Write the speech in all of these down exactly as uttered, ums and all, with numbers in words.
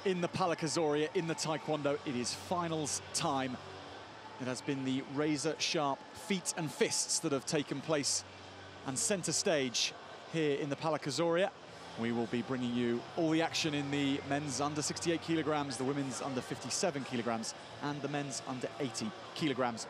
in the Palak Azoria, in the Taekwondo. It is finals time. It has been the razor-sharp feet and fists that have taken place and centre stage here in the Palak Azoria. We will be bringing you all the action in the men's under sixty-eight kilograms, the women's under fifty-seven kilograms, and the men's under eighty kilograms.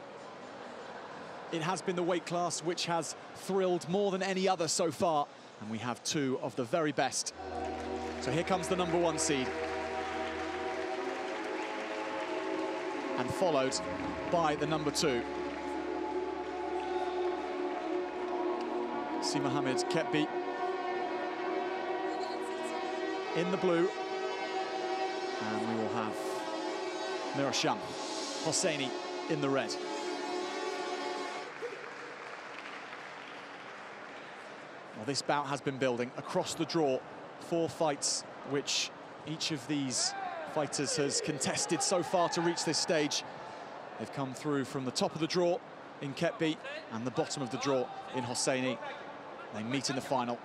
It has been the weight class which has thrilled more than any other so far, and we have two of the very best. So here comes the number one seed. And followed by the number two. Si Mohamed Ketbi in the blue. And we will have Mirasham Hosseini in the red. Well, this bout has been building across the draw. Four fights which each of these fighters has contested so far to reach this stage. They've come through from the top of the draw in Ketbi and the bottom of the draw in Hosseini. They meet in the final.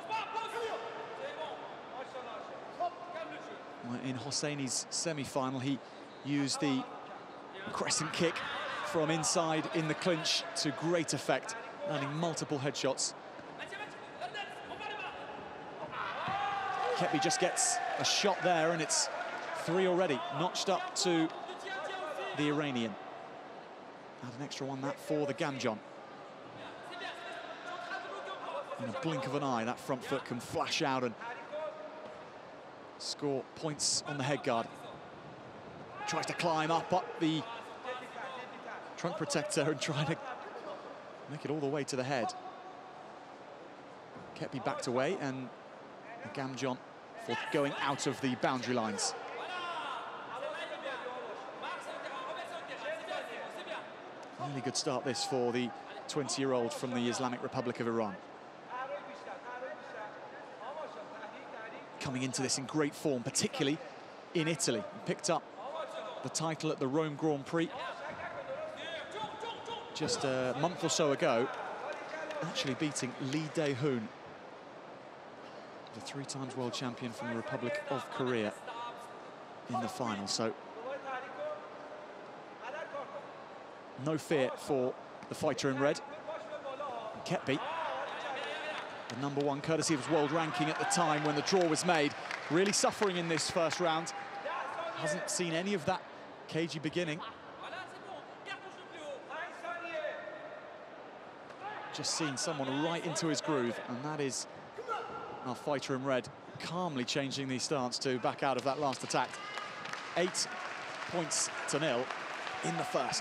In Hosseini's semi-final, he used the crescent kick from inside in the clinch to great effect, landing multiple headshots. Ketbi just gets a shot there, and it's three already, notched up to the Iranian. Add an extra one that for the Gamjon. In a blink of an eye, that front foot can flash out and score points on the head guard. Tries to climb up up the trunk protector and trying to make it all the way to the head. Ketbi backed away, and the Gamjon for going out of the boundary lines. Really good start this for the twenty-year-old from the Islamic Republic of Iran. Coming into this in great form, particularly in Italy. He picked up the title at the Rome Grand Prix just a month or so ago, actually beating Lee Dae-hoon, the three times world champion from the Republic of Korea, in the final. So no fear for the fighter in red. Ketbi, the number one courtesy of his world ranking at the time when the draw was made, really suffering in this first round. Hasn't seen any of that cagey beginning. Just seen someone right into his groove, and that is our fighter in red, calmly changing the stance to back out of that last attack. Eight points to nil in the first.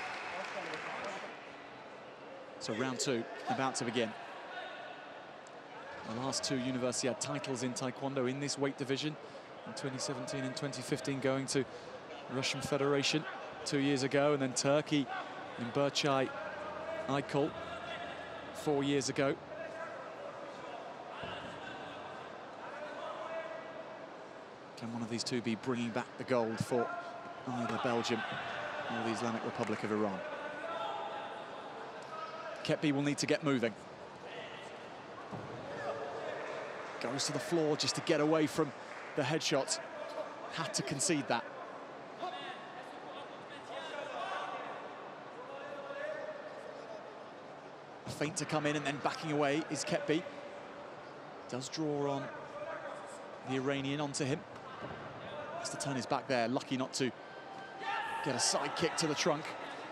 So round two about to begin. The last two Universiade titles in Taekwondo in this weight division in twenty seventeen and twenty fifteen, going to Russian Federation two years ago, and then Turkey in Berçay Aykul four years ago. Can one of these two be bringing back the gold for either Belgium or the Islamic Republic of Iran? Ketbi will need to get moving. Goes to the floor just to get away from the headshots. Had to concede that. A feint to come in, and then backing away is Ketbi. Does draw on the Iranian onto him. Has to turn his back there, lucky not to get a side kick to the trunk.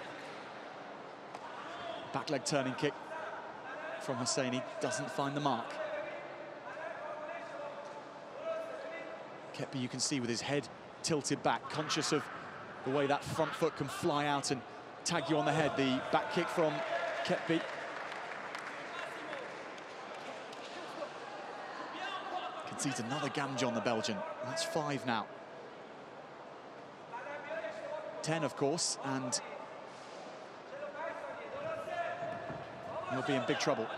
Back leg turning kick from Hosseini, doesn't find the mark. Ketbi, you can see with his head tilted back, conscious of the way that front foot can fly out and tag you on the head. The back kick from Ketbi. Concedes another Gamjon, the Belgian. That's five now. Ten, of course, and he'll be in big trouble.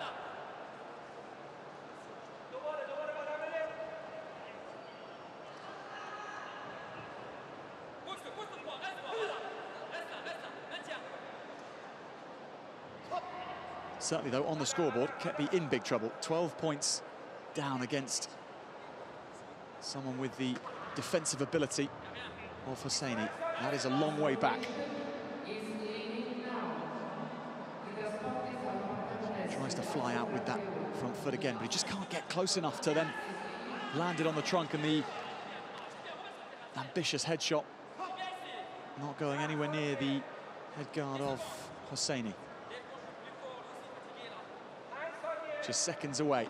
Certainly, though, on the scoreboard, Ketbi in big trouble. twelve points down against someone with the defensive ability of Hosseini. That is a long way back. Tries to fly out with that front foot again, but he just can't get close enough to then land it on the trunk, and the ambitious head shot not going anywhere near the head guard of Hosseini. Just seconds away.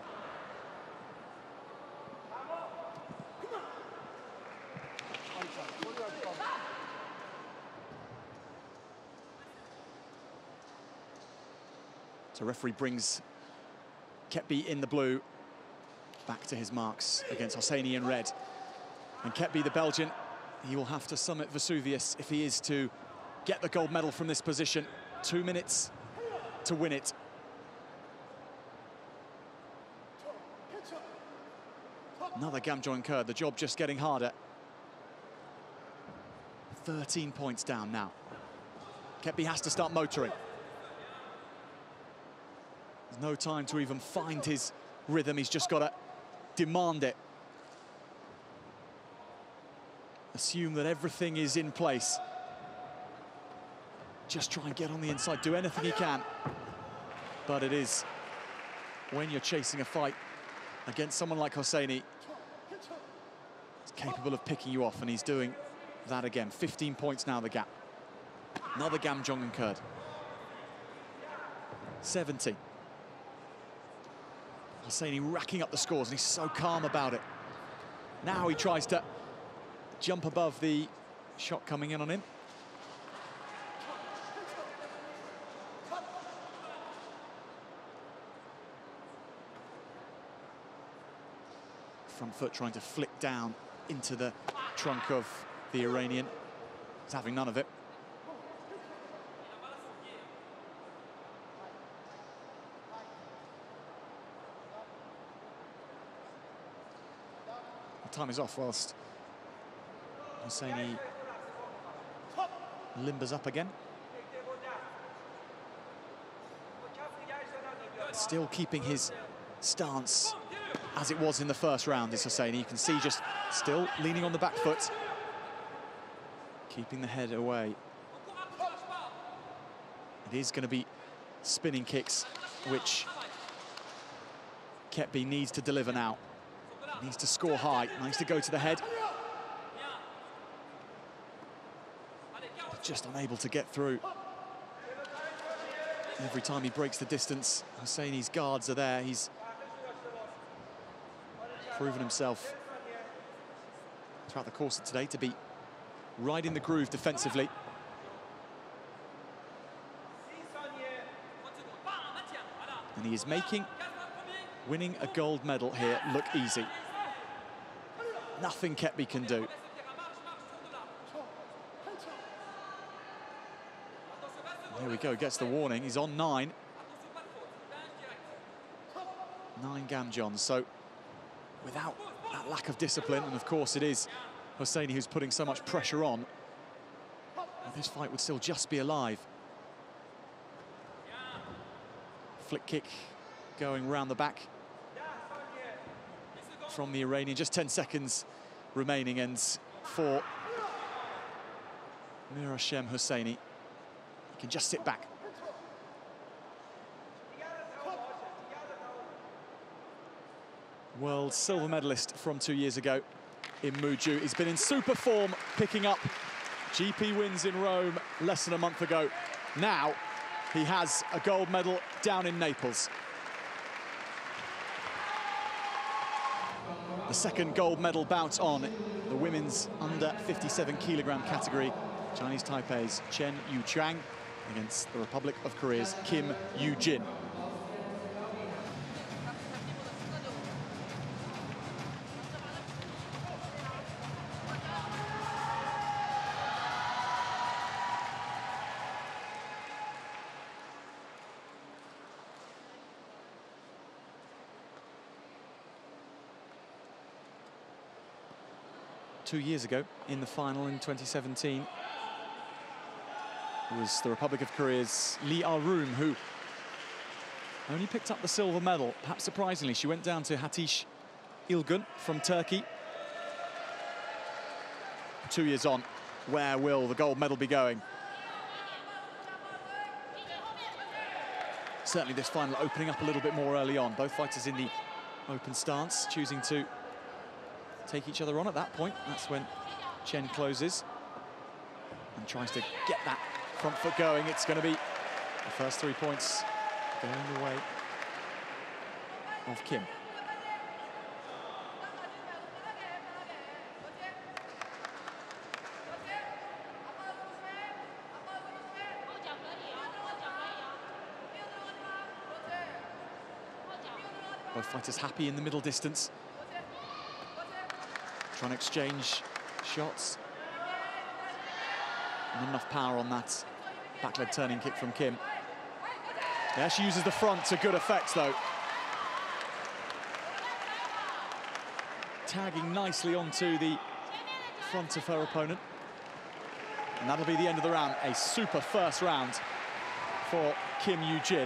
So referee brings Ketbi in the blue back to his marks against Hosseini in red. And Ketbi, the Belgian, he will have to summit Vesuvius if he is to get the gold medal from this position. Two minutes to win it. Another Gamjon Kurd, the job just getting harder. thirteen points down now. Ketbi has to start motoring. There's no time to even find his rhythm. He's just got to demand it. Assume that everything is in place. Just try and get on the inside, do anything he can. But it is, when you're chasing a fight against someone like Hosseini, he's capable of picking you off, and he's doing that again. fifteen points now, the gap. Another Gamjon Kurd. seventy. Hosseini racking up the scores, and he's so calm about it. Now he tries to jump above the shot coming in on him. Front foot trying to flick down into the trunk of the Iranian. He's having none of it. Time is off whilst Hosseini limbers up again. Still keeping his stance as it was in the first round is Hosseini. You can see just still leaning on the back foot, keeping the head away. It is going to be spinning kicks, which Ketbi needs to deliver now. Needs to score high, needs to go to the head. Just unable to get through. Every time he breaks the distance, Hosseini's guards are there. He's proven himself throughout the course of today to be right in the groove defensively. And he is making winning a gold medal here look easy. Nothing Ketbi can do. There we go, gets the warning. He's on nine. Nine Gamjons. So without that lack of discipline, and of course it is Hosseini who's putting so much pressure on, this fight would still just be alive. Flick kick going round the back from the Iranian. Just ten seconds remaining, and for Mirashem Hosseini, he can just sit back. World silver medalist from two years ago in Muju. He's been in super form, picking up G P wins in Rome less than a month ago. Now he has a gold medal down in Naples. The second gold medal bout on the women's under fifty-seven kilogram category. Chinese Taipei's Chen Yuchang against the Republic of Korea's Kim Yoo-jin. Two years ago, in the final in twenty seventeen, it was the Republic of Korea's Lee Ah-room who only picked up the silver medal. Perhaps surprisingly, she went down to Hatice Ilgun from Turkey. two years on. Where will the gold medal be going? Certainly this final opening up a little bit more early on. Both fighters in the open stance, choosing to take each other on at that point. That's when Chen closes and tries to get that front foot going. It's going to be the first three points going the way of Kim. Both fighters happy in the middle distance. Trying to exchange shots. Not enough power on that back leg turning kick from Kim. Yeah, she uses the front to good effect, though. Tagging nicely onto the front of her opponent. And that'll be the end of the round. A super first round for Kim Yoo-jin.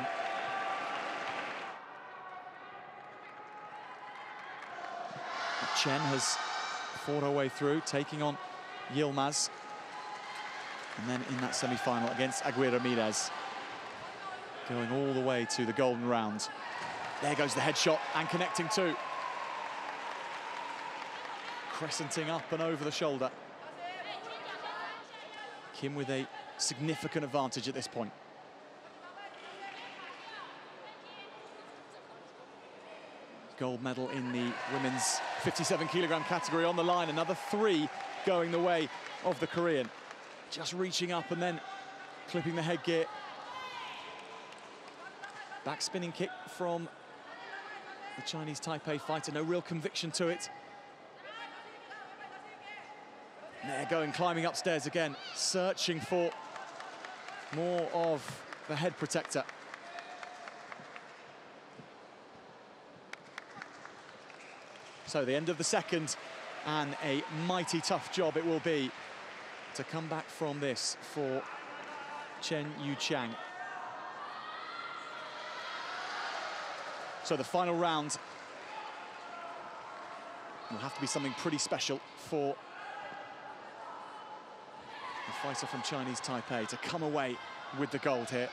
Chen has fought her way through, taking on Yilmaz. And then in that semi-final against Aguirre Ramirez, going all the way to the golden round. There goes the headshot and connecting too. Crescenting up and over the shoulder. Kim with a significant advantage at this point. Gold medal in the women's fifty-seven kilogram category on the line. Another three going the way of the Korean. Just reaching up and then clipping the headgear. Back spinning kick from the Chinese Taipei fighter. No real conviction to it. They're going, climbing upstairs again, searching for more of the head protector. So the end of the second, and a mighty tough job it will be to come back from this for Chen Yu-chang. So the final round will have to be something pretty special for the fighter from Chinese Taipei to come away with the gold here.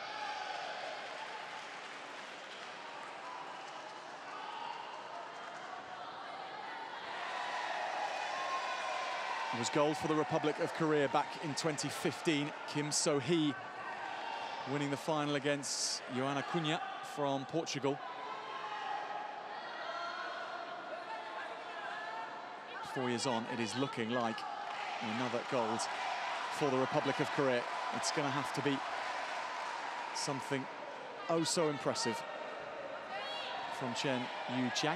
It was gold for the Republic of Korea back in twenty fifteen. Kim So-hee winning the final against Joana Cunha from Portugal. Four years on, it is looking like another gold for the Republic of Korea. It's going to have to be something oh so impressive from Chen Yu-chang.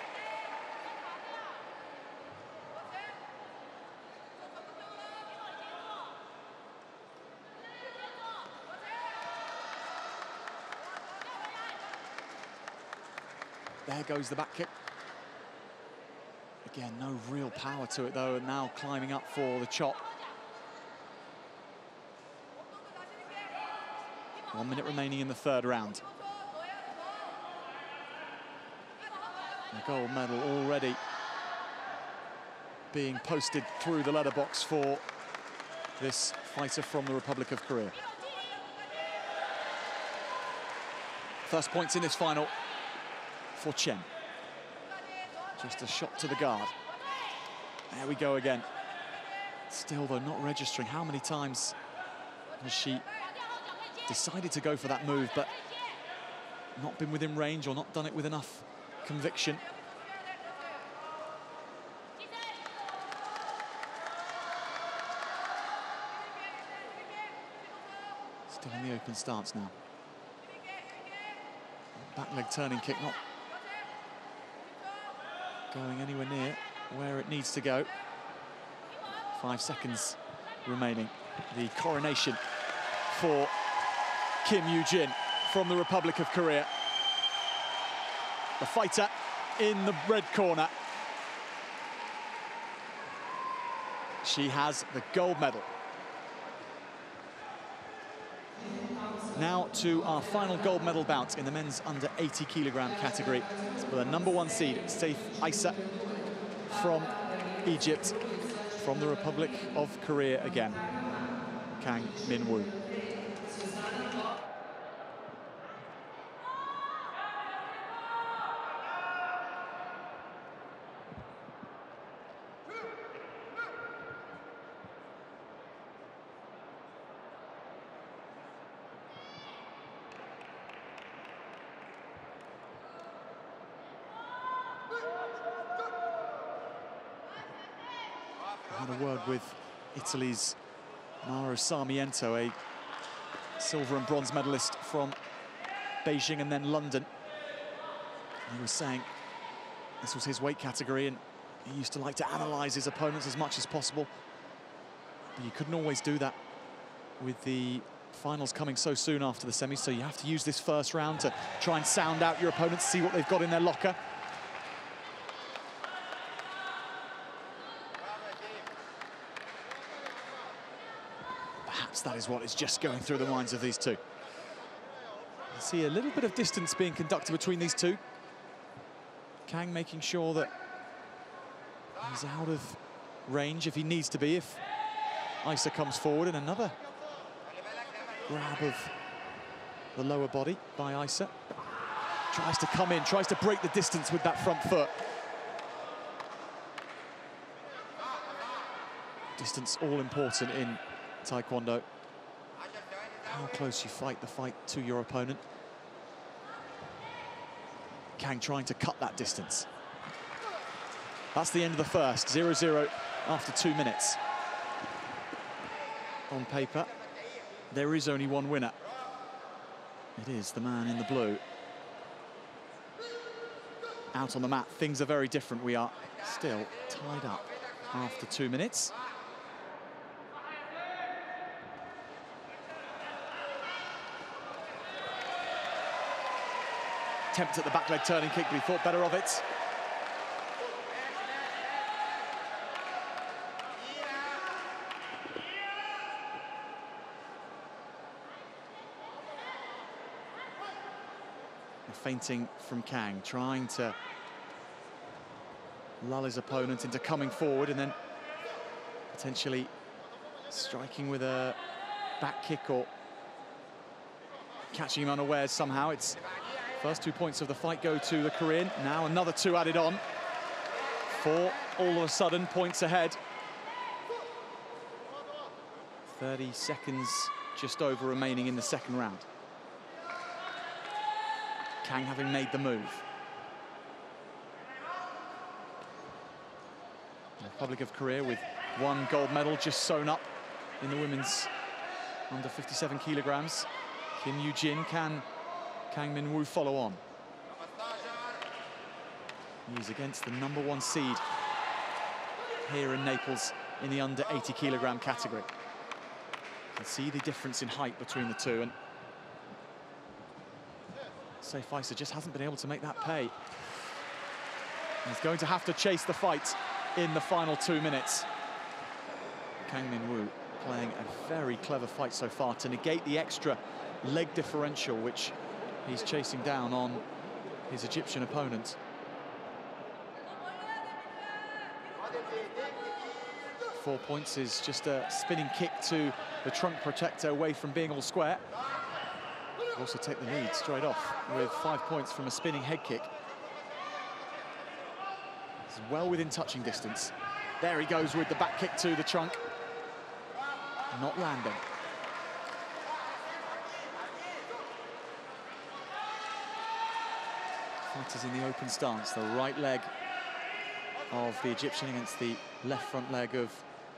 There goes the back kick. Again, no real power to it, though, and now climbing up for the chop. One minute remaining in the third round. The gold medal already being posted through the letterbox for this fighter from the Republic of Korea. First points in this final for Chen. Just a shot to the guard. There we go again. Still, though, not registering. How many times has she decided to go for that move, but not been within range or not done it with enough conviction? Still in the open stance now. Back leg turning kick, not going anywhere near where it needs to go. Five seconds remaining. The coronation for Kim Yoo-jin from the Republic of Korea. The fighter in the red corner. She has the gold medal. Now to our final gold medal bout in the men's under eighty kilogram category. It's for the number one seed, Saif Issa from Egypt, from the Republic of Korea again, Kang Min-woo. I had a word with Italy's Mauro Sarmiento, a silver and bronze medalist from Beijing and then London. He was saying this was his weight category and he used to like to analyze his opponents as much as possible. But you couldn't always do that with the finals coming so soon after the semis, so you have to use this first round to try and sound out your opponents, see what they've got in their locker. Perhaps that is what is just going through the minds of these two. You see a little bit of distance being conducted between these two. Kang making sure that he's out of range if he needs to be, if Aisa comes forward, and another grab of the lower body by Aisa. Tries to come in, tries to break the distance with that front foot. Distance all important in Taekwondo. How close you fight the fight to your opponent. Kang trying to cut that distance. That's the end of the first, zero zero after two minutes. On paper, there is only one winner. It is the man in the blue. Out on the mat, things are very different. We are still tied up after two minutes. Attempt at the back leg turning kick, but he thought better of it. Feinting from Kang, trying to lull his opponent into coming forward and then potentially striking with a back kick or catching him unawares somehow. It's first two points of the fight go to the Korean. Now another two added on. Four all of a sudden points ahead. thirty seconds just over remaining in the second round. Kang having made the move. The Republic of Korea with one gold medal just sewn up in the women's under fifty-seven kilograms. Kim Yoo-jin, can Kang Min-woo follow on? He's against the number one seed here in Naples in the under eighty kilogram category. You can see the difference in height between the two, and Sayf Aisa just hasn't been able to make that pay. He's going to have to chase the fight in the final two minutes. Kang Min-woo playing a very clever fight so far to negate the extra leg differential which he's chasing down on his Egyptian opponent. Four points is just a spinning kick to the trunk protector away from being all square. Also take the lead straight off with five points from a spinning head kick. He's well within touching distance. There he goes with the back kick to the trunk. Not landing. Fighters in the open stance, the right leg of the Egyptian against the left front leg of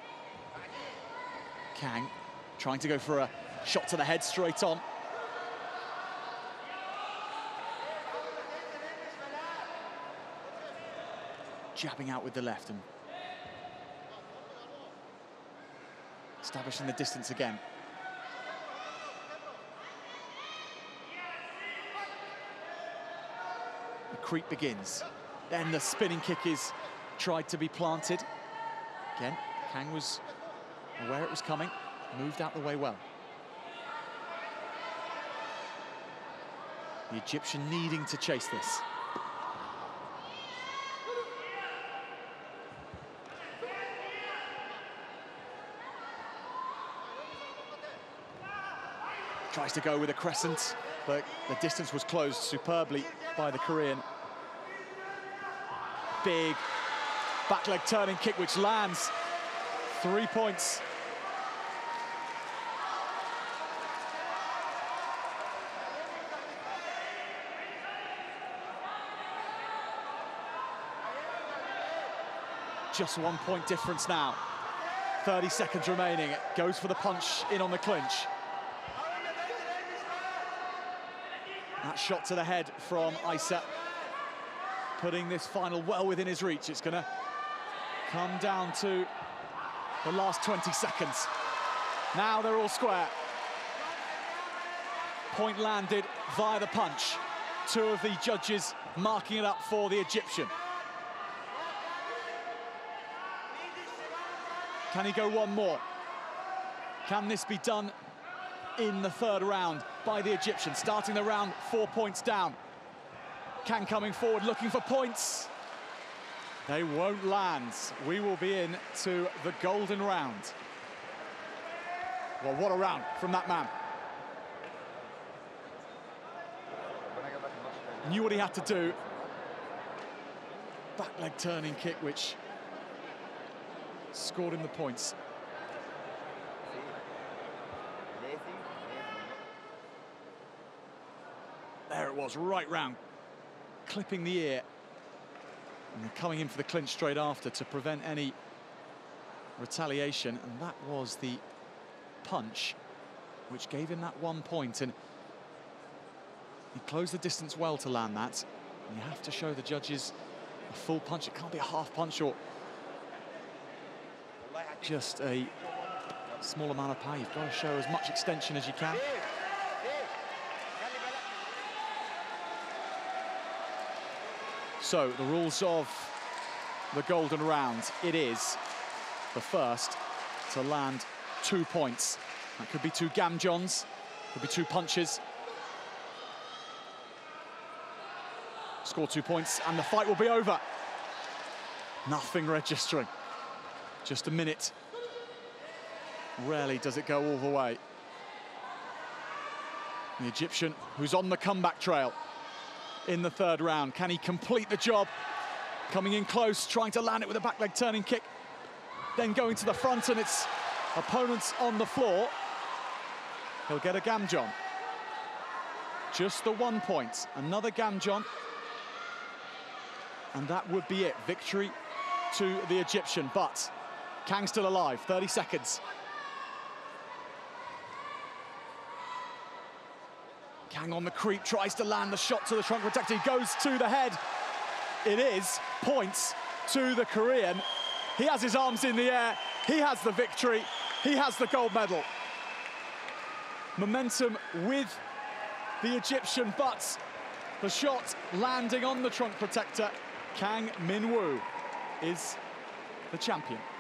Kang. Trying to go for a shot to the head straight on. Jabbing out with the left and establishing the distance again. The creep begins. Then the spinning kick is tried to be planted. Again, Kang was aware it was coming, moved out the way well. The Egyptian needing to chase this. Tries to go with a crescent, but the distance was closed superbly by the Korean. Big back leg turning kick which lands. Three points. Just one point difference now. thirty seconds remaining. Goes for the punch in on the clinch. That shot to the head from Isa, putting this final well within his reach. It's going to come down to the last twenty seconds. Now they're all square. Point landed via the punch. Two of the judges marking it up for the Egyptian. Can he go one more? Can this be done in the third round by the Egyptian? Starting the round four points down. Kang coming forward looking for points. They won't land. We will be in to the golden round. Well, what a round from that man. Knew what he had to do. Back leg turning kick which scored him the points. There it was, right round, clipping the ear. And they're coming in for the clinch straight after to prevent any retaliation. And that was the punch which gave him that one point. And he closed the distance well to land that. And you have to show the judges a full punch. It can't be a half punch or just a small amount of power. You've got to show as much extension as you can. So the rules of the golden round, it is the first to land two points. That could be two gamjons, could be two punches. Score two points and the fight will be over. Nothing registering. Just a minute. Rarely does it go all the way. The Egyptian, who's on the comeback trail in the third round. Can he complete the job? Coming in close, trying to land it with a back leg turning kick. Then going to the front and its opponents on the floor. He'll get a gamjon. Just the one point. Another gamjon. And that would be it. Victory to the Egyptian, but Kang still alive, thirty seconds. Kang on the creep, tries to land the shot to the trunk protector. He goes to the head. It is points to the Korean. He has his arms in the air. He has the victory. He has the gold medal. Momentum with the Egyptian, but the shot landing on the trunk protector. Kang Min-woo is the champion.